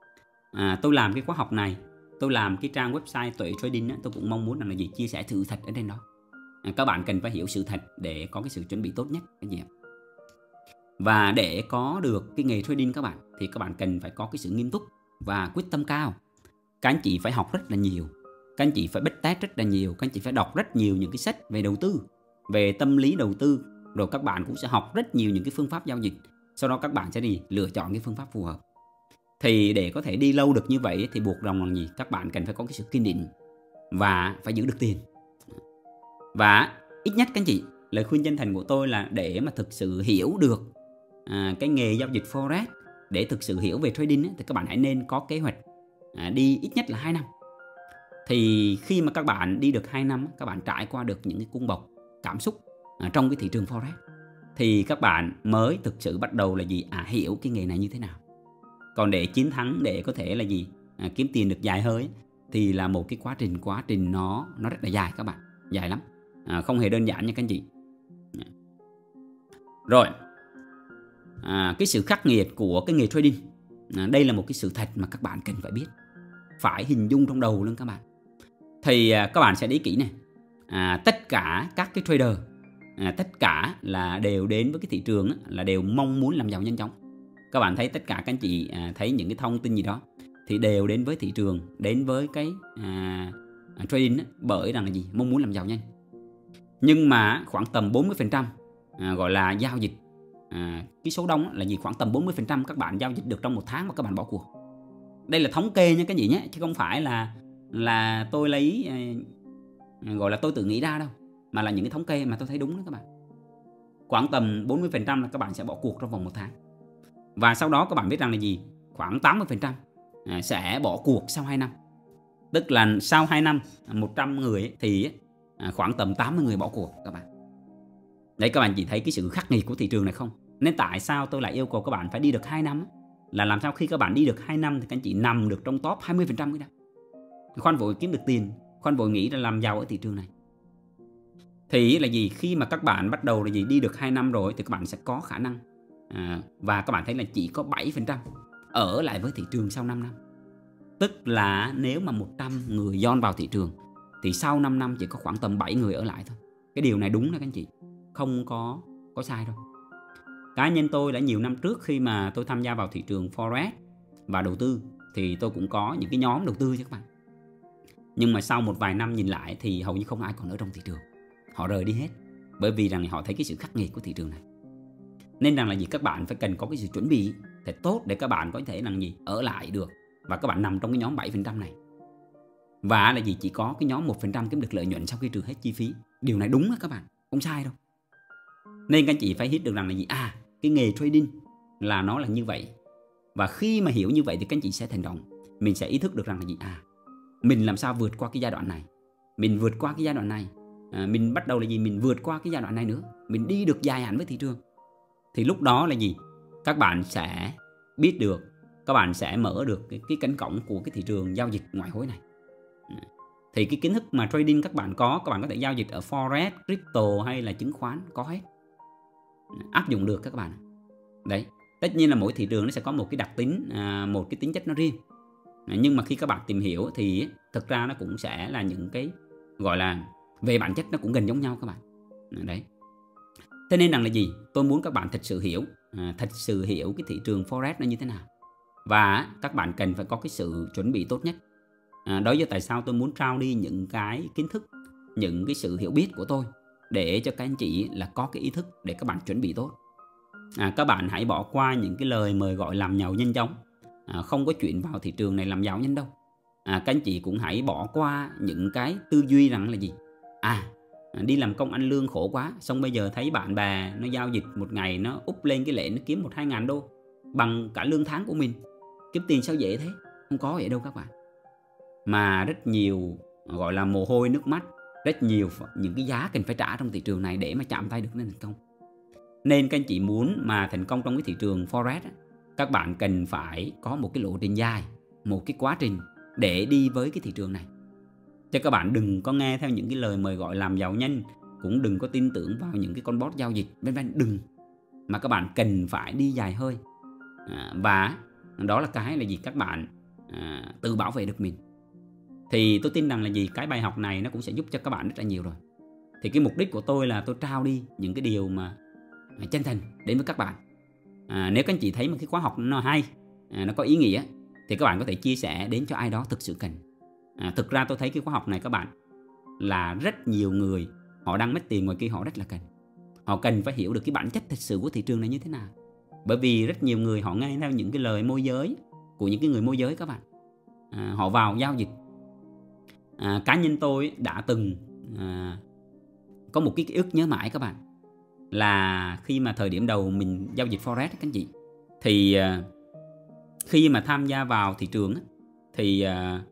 Tôi làm cái khóa học này, tôi làm cái trang website Tuệ Trading tôi cũng mong muốn rằng là gì chia sẻ sự thật ở trên đó. Các bạn cần phải hiểu sự thật để có cái sự chuẩn bị tốt nhất cái gì ạ. Và để có được cái nghề trading các bạn thì các bạn cần phải có cái sự nghiêm túc và quyết tâm cao. Các anh chị phải học rất là nhiều, các anh chị phải backtest rất là nhiều, các anh chị phải đọc rất nhiều những cái sách về đầu tư, về tâm lý đầu tư. Rồi các bạn cũng sẽ học rất nhiều những cái phương pháp giao dịch. Sau đó các bạn sẽ đi lựa chọn cái phương pháp phù hợp. Thì để có thể đi lâu được như vậy thì buộc lòng là gì? Các bạn cần phải có cái sự kiên định và phải giữ được tiền. Và ít nhất các anh chị, lời khuyên chân thành của tôi là để mà thực sự hiểu được cái nghề giao dịch Forex, để thực sự hiểu về trading thì các bạn hãy nên có kế hoạch đi ít nhất là 2 năm. Thì khi mà các bạn đi được 2 năm, các bạn trải qua được những cái cung bậc cảm xúc trong cái thị trường Forex, thì các bạn mới thực sự bắt đầu là gì? Hiểu cái nghề này như thế nào. Còn để chiến thắng, để có thể là gì? Kiếm tiền được dài hơi thì là một cái quá trình nó rất là dài các bạn, dài lắm, không hề đơn giản nha các anh chị. Rồi, cái sự khắc nghiệt của cái nghề trading, đây là một cái sự thật mà các bạn cần phải biết, phải hình dung trong đầu luôn các bạn. Thì các bạn sẽ để ý kỹ này, tất cả các cái trader, tất cả là đều đến với cái thị trường là đều mong muốn làm giàu nhanh chóng. Các bạn thấy tất cả các anh chị thấy những cái thông tin gì đó thì đều đến với thị trường, đến với cái trading bởi rằng là gì? Mong muốn làm giàu nhanh. Nhưng mà khoảng tầm 40% gọi là giao dịch, cái số đông là gì? Khoảng tầm 40% các bạn giao dịch được trong một tháng mà các bạn bỏ cuộc. Đây là thống kê nha các chị nhé, chứ không phải là tôi lấy gọi là tôi tự nghĩ ra đâu, mà là những cái thống kê mà tôi thấy đúng đó các bạn. Khoảng tầm 40% là các bạn sẽ bỏ cuộc trong vòng 1 tháng. Và sau đó các bạn biết rằng là gì? Khoảng 80% sẽ bỏ cuộc sau 2 năm. Tức là sau 2 năm 100 người thì khoảng tầm 80 người bỏ cuộc các bạn. Đấy, các bạn chỉ thấy cái sự khắc nghiệt của thị trường này không? Nên tại sao tôi lại yêu cầu các bạn phải đi được 2 năm? Là làm sao khi các bạn đi được 2 năm thì các anh chị nằm được trong top 20% cái đó. Khoan vội kiếm được tiền, khoan vội nghĩ là làm giàu ở thị trường này. Thì là gì? Khi mà các bạn bắt đầu là gì? Đi được 2 năm rồi thì các bạn sẽ có khả năng và các bạn thấy là chỉ có 7% ở lại với thị trường sau 5 năm. Tức là nếu mà 100 người join vào thị trường thì sau 5 năm chỉ có khoảng tầm 7 người ở lại thôi. Cái điều này đúng đó các anh chị, không có sai đâu. Cá nhân tôi đã nhiều năm trước khi mà tôi tham gia vào thị trường Forex và đầu tư thì tôi cũng có những cái nhóm đầu tư chứ các bạn. Nhưng mà sau một vài năm nhìn lại thì hầu như không ai còn ở trong thị trường. Họ rời đi hết, bởi vì rằng họ thấy cái sự khắc nghiệt của thị trường này. Nên rằng là gì? Các bạn phải cần có cái sự chuẩn bị thật tốt để các bạn có thể là gì? Ở lại được. Và các bạn nằm trong cái nhóm 7% này. Và là gì? Chỉ có cái nhóm 1% kiếm được lợi nhuận sau khi trừ hết chi phí. Điều này đúng đó các bạn, không sai đâu. Nên các anh chị phải hiểu được rằng là gì? Cái nghề trading là nó là như vậy. Và khi mà hiểu như vậy thì các anh chị sẽ thành động. Mình sẽ ý thức được rằng là gì? Mình làm sao vượt qua cái giai đoạn này, mình vượt qua cái giai đoạn này, mình bắt đầu là gì? Mình vượt qua cái giai đoạn này nữa, mình đi được dài hạn với thị trường. Thì lúc đó là gì? Các bạn sẽ biết được, các bạn sẽ mở được cái cánh cổng của cái thị trường giao dịch ngoại hối này. Thì cái kiến thức mà trading các bạn có thể giao dịch ở Forex, crypto hay là chứng khoán, có hết, áp dụng được các bạn. Đấy, tất nhiên là mỗi thị trường nó sẽ có một cái đặc tính, một cái tính chất nó riêng. Nhưng mà khi các bạn tìm hiểu thì thực ra nó cũng sẽ là những cái gọi là về bản chất nó cũng gần giống nhau các bạn. Đấy. Thế nên rằng là gì? Tôi muốn các bạn thật sự hiểu cái thị trường Forex nó như thế nào. Và các bạn cần phải có cái sự chuẩn bị tốt nhất. Đó là tại sao tôi muốn trao đi những cái kiến thức, những cái sự hiểu biết của tôi để cho các anh chị là có cái ý thức để các bạn chuẩn bị tốt. Các bạn hãy bỏ qua những cái lời mời gọi làm giàu nhanh chóng. Không có chuyện vào thị trường này làm giàu nhanh đâu. Các anh chị cũng hãy bỏ qua những cái tư duy rằng là gì? Đi làm công ăn lương khổ quá, xong bây giờ thấy bạn bè nó giao dịch một ngày nó úp lên cái lệ nó kiếm 1-2 ngàn đô bằng cả lương tháng của mình. Kiếm tiền sao dễ thế? Không có vậy đâu các bạn. Mà rất nhiều gọi là mồ hôi nước mắt, rất nhiều những cái giá cần phải trả trong thị trường này để mà chạm tay được nên thành công. Nên các anh chị muốn mà thành công trong cái thị trường Forex, các bạn cần phải có một cái lộ trình dài, một cái quá trình để đi với cái thị trường này. Chứ các bạn đừng có nghe theo những cái lời mời gọi làm giàu nhanh, cũng đừng có tin tưởng vào những cái con bot giao dịch vân, đừng. Mà các bạn cần phải đi dài hơi. Và đó là cái là gì? Các bạn tự bảo vệ được mình. Thì tôi tin rằng là gì? Cái bài học này nó cũng sẽ giúp cho các bạn rất là nhiều rồi. Thì cái mục đích của tôi là tôi trao đi những cái điều mà chân thành đến với các bạn. Nếu các anh chị thấy một cái khóa học nó hay, nó có ý nghĩa, thì các bạn có thể chia sẻ đến cho ai đó thực sự cần. Thực ra tôi thấy cái khóa học này các bạn, là rất nhiều người họ đang mất tiền ngoài kia họ rất là cần. Họ cần phải hiểu được cái bản chất thực sự của thị trường này như thế nào. Bởi vì rất nhiều người họ nghe theo những cái lời môi giới của những cái người môi giới các bạn. Họ vào giao dịch. Cá nhân tôi đã từng có một cái ước nhớ mãi các bạn, là khi mà thời điểm đầu mình giao dịch Forex các anh chị, thì khi mà tham gia vào thị trường thì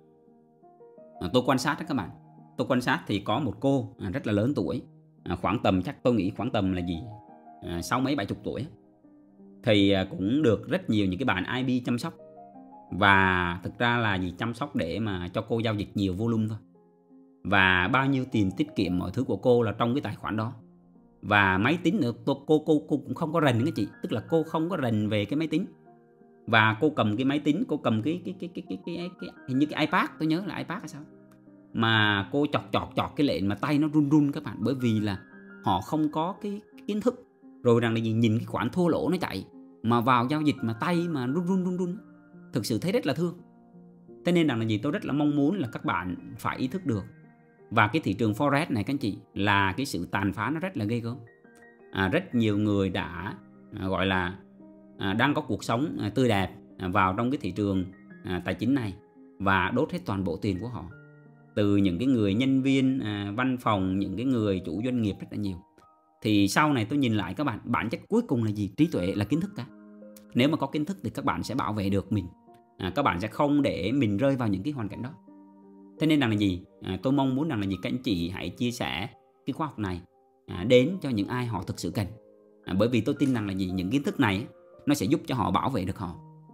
tôi quan sát đó các bạn. Tôi quan sát thì có một cô rất là lớn tuổi, khoảng tầm, chắc tôi nghĩ khoảng tầm là gì 60 mấy 70 tuổi, thì cũng được rất nhiều những cái bạn IB chăm sóc. Và thực ra là gì, chăm sóc để mà cho cô giao dịch nhiều volume thôi. Và bao nhiêu tiền tiết kiệm mọi thứ của cô là trong cái tài khoản đó. Và máy tính nữa, cô cũng không có rành các chị, tức là cô không có rành về cái máy tính. Và cô cầm cái máy tính, cô cầm cái hình như cái iPad, tôi nhớ là iPad hay sao, mà cô chọt cái lệnh mà tay nó run run các bạn. Bởi vì là họ không có cái kiến thức, rồi rằng là gì, nhìn cái khoản thua lỗ nó chạy mà vào giao dịch mà tay mà run run, thực sự thấy rất là thương. Thế nên rằng là gì, tôi rất là mong muốn là các bạn phải ý thức được. Và cái thị trường Forex này các anh chị, là cái sự tàn phá nó rất là ghê gớm. Rất nhiều người đã gọi là đang có cuộc sống tươi đẹp vào trong cái thị trường tài chính này và đốt hết toàn bộ tiền của họ. Từ những cái người nhân viên văn phòng, những cái người chủ doanh nghiệp rất là nhiều. Thì sau này tôi nhìn lại các bạn, bản chất cuối cùng là gì? Trí tuệ, là kiến thức cả. Nếu mà có kiến thức thì các bạn sẽ bảo vệ được mình. Các bạn sẽ không để mình rơi vào những cái hoàn cảnh đó. Thế nên rằng là gì, tôi mong muốn rằng là gì, các anh chị hãy chia sẻ cái khóa học này đến cho những ai họ thực sự cần. Bởi vì tôi tin rằng là gì, những kiến thức này nó sẽ giúp cho họ bảo vệ được họ.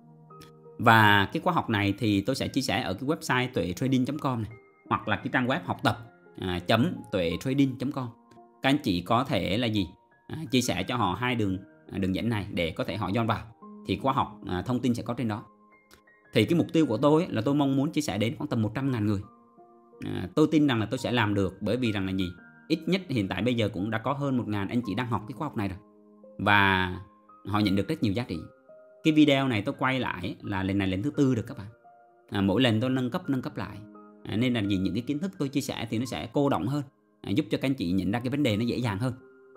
Và cái khóa học này thì tôi sẽ chia sẻ ở cái website tuetrading.com này, hoặc là cái trang web học tập .tuetrading.com. Các anh chị có thể là gì, chia sẻ cho họ hai đường dẫn này để có thể họ join vào. Thì khóa học thông tin sẽ có trên đó. Thì cái mục tiêu của tôi là tôi mong muốn chia sẻ đến khoảng tầm 100.000 người. Tôi tin rằng là tôi sẽ làm được, bởi vì rằng là gì, ít nhất hiện tại bây giờ cũng đã có hơn 1.000 anh chị đang học cái khóa học này rồi. Và họ nhận được rất nhiều giá trị. Cái video này tôi quay lại là lần này lần thứ 4 được các bạn. Mỗi lần tôi nâng cấp lại. Nên là gì, những cái kiến thức tôi chia sẻ thì nó sẽ cô đọng hơn, giúp cho các anh chị nhận ra cái vấn đề nó dễ dàng hơn.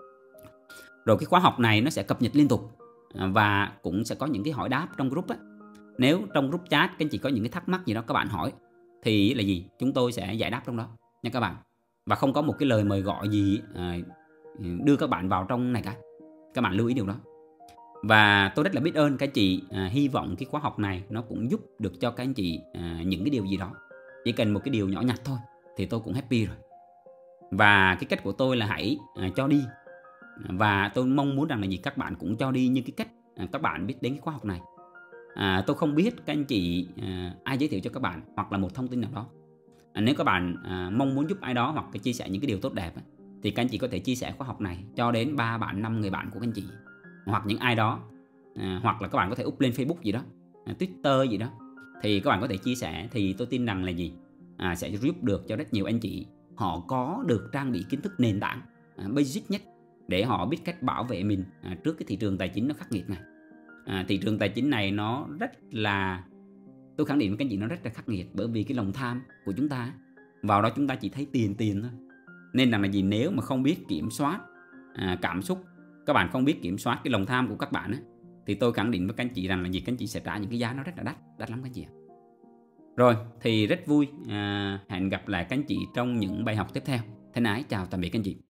Rồi cái khóa học này nó sẽ cập nhật liên tục, và cũng sẽ có những cái hỏi đáp trong group á. Nếu trong group chat các anh chị có những cái thắc mắc gì đó các bạn hỏi, thì là gì, chúng tôi sẽ giải đáp trong đó nha các bạn. Và không có một cái lời mời gọi gì đưa các bạn vào trong này cả. Các bạn lưu ý điều đó. Và tôi rất là biết ơn các anh chị. Hy vọng cái khóa học này nó cũng giúp được cho các anh chị những cái điều gì đó. Chỉ cần một cái điều nhỏ nhặt thôi thì tôi cũng happy rồi. Và cái cách của tôi là hãy cho đi. Và tôi mong muốn rằng là gì, các bạn cũng cho đi như cái cách các bạn biết đến cái khóa học này. Tôi không biết các anh chị ai giới thiệu cho các bạn, hoặc là một thông tin nào đó. Nếu các bạn mong muốn giúp ai đó, hoặc chia sẻ những cái điều tốt đẹp thì các anh chị có thể chia sẻ khóa học này cho đến 3 bạn, 5 người bạn của các anh chị, hoặc những ai đó. Hoặc là các bạn có thể up lên Facebook gì đó, Twitter gì đó, thì các bạn có thể chia sẻ. Thì tôi tin rằng là gì, sẽ giúp được cho rất nhiều anh chị. Họ có được trang bị kiến thức nền tảng basic nhất để họ biết cách bảo vệ mình trước cái thị trường tài chính nó khắc nghiệt này. Thị trường tài chính này nó rất là, tôi khẳng định với các anh chị, nó rất là khắc nghiệt. Bởi vì cái lòng tham của chúng ta, vào đó chúng ta chỉ thấy tiền thôi. Nên là gì, nếu mà không biết kiểm soát cảm xúc, các bạn không biết kiểm soát cái lòng tham của các bạn thì tôi khẳng định với các anh chị rằng là gì, các anh chị sẽ trả những cái giá nó rất là đắt lắm các anh chị ạ. Rồi, thì rất vui hẹn gặp lại các anh chị trong những bài học tiếp theo. Thân ái chào tạm biệt các anh chị.